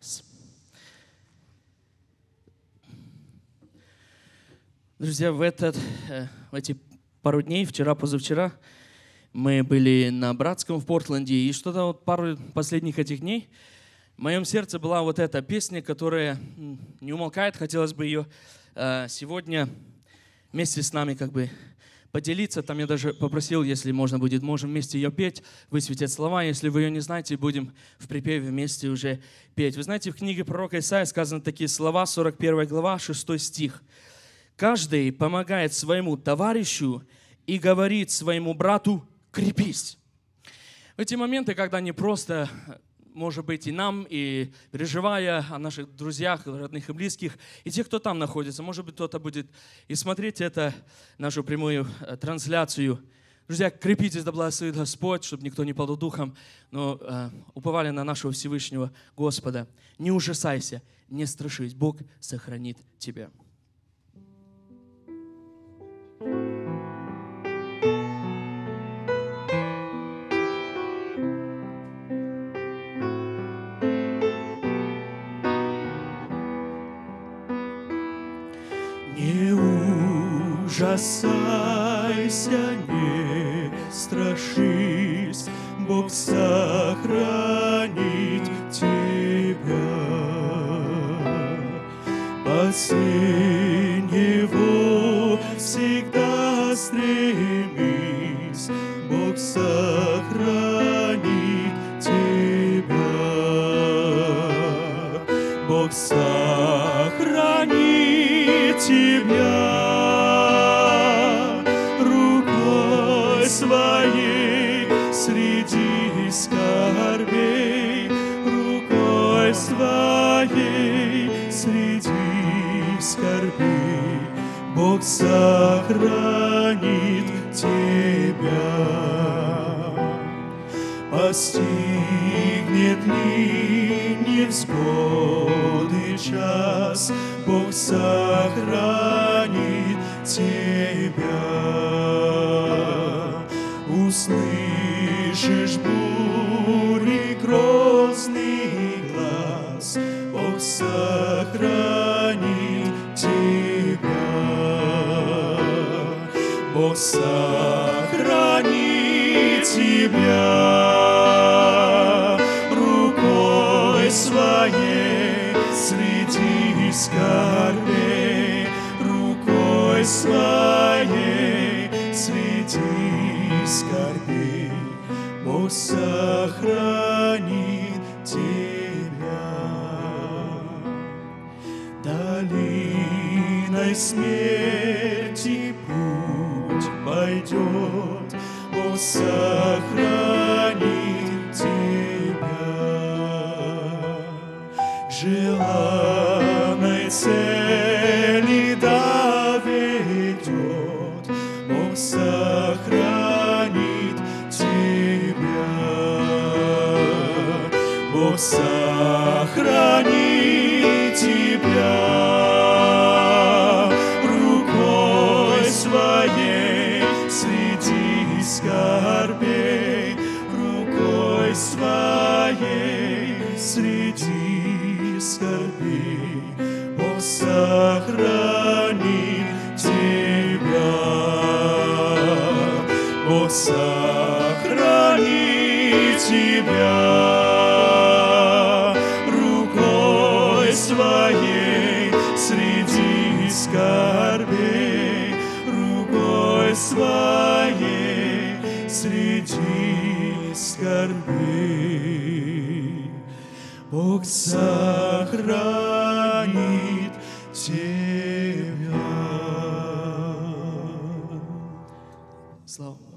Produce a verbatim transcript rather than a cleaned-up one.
Друзья, в, этот, в эти пару дней, вчера-позавчера, мы были на Братском в Портленде, и что-то вот пару последних этих дней в моем сердце была вот эта песня, которая не умолкает. Хотелось бы ее сегодня вместе с нами как бы поделиться. Там я даже попросил, если можно будет, можем вместе ее петь, высветить слова. Если вы ее не знаете, будем в припеве вместе уже петь. Вы знаете, в книге пророка Исаии сказаны такие слова, сорок первая глава, шестой стих. «Каждый помогает своему товарищу и говорит своему брату: крепись». В эти моменты, когда не просто, может быть, и нам, и переживая о наших друзьях, родных и близких, и тех, кто там находится, может быть, кто-то будет и смотреть это, нашу прямую трансляцию. Друзья, крепитесь, да благословит Господь, чтобы никто не падал духом, но э, уповали на нашего Всевышнего Господа. Не ужасайся, не страшись, Бог сохранит тебя. Не ужасайся, не страшись, Бог сохранит тебя. Последнего всегда стремись, Бог сохранит тебя. Бог сохранит тебя рукой своей среди скорбей, рукой своей среди скорбей. Бог сохранит тебя. Постигнет ли невзгоды час, Бог сохранит тебя. Услышишь бури грозный глас, Бог сохранит тебя. Бог сохранит тебя рукой своей среди скорбей, рукой своей среди скорбей. Бог сохранит тебя. Долиной смерти путь пойдет, Бог сохранит тебя. Желанной цели доведет, Бог сохранит тебя. Бог сохранит тебя рукой своей среди скорбей, рукой своей среди скорбей. Бог сохранит тебя. Бог сохранит тебя рукой своей среди скорбей, рукой своей среди скорбей. Бог сохранит тебя. Слава Богу.